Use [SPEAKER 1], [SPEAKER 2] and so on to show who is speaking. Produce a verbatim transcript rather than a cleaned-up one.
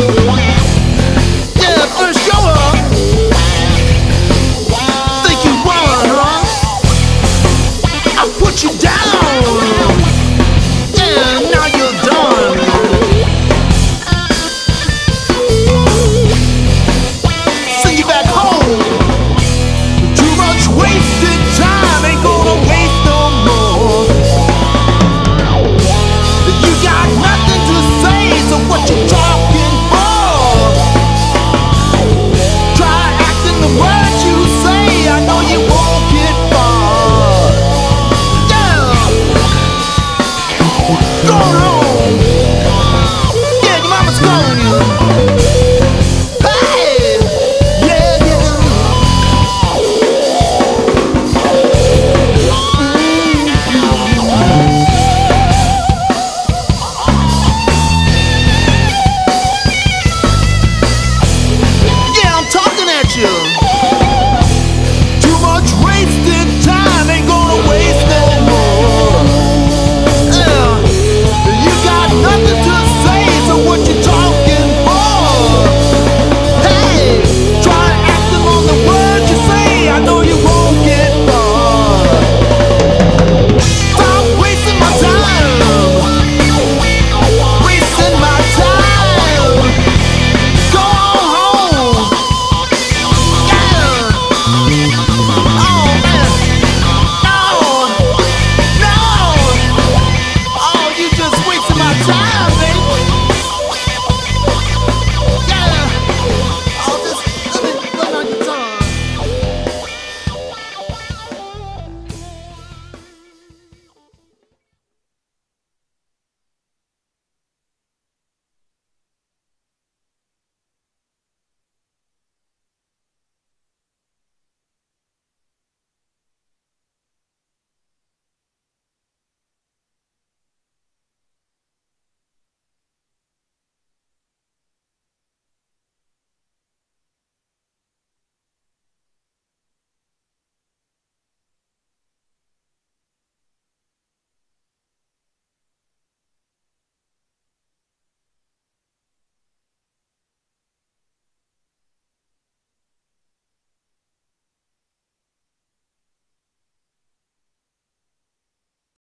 [SPEAKER 1] Yeah, first show up. Think you won, huh? I put you down. Yeah, now you're done. Send you back home. Too much wasted time, ain't gonna waste no more. You got nothing to say, so what you talking for? Try acting the words you say, I know you won't get far. Yeah, go home. Yeah, your mama's calling you.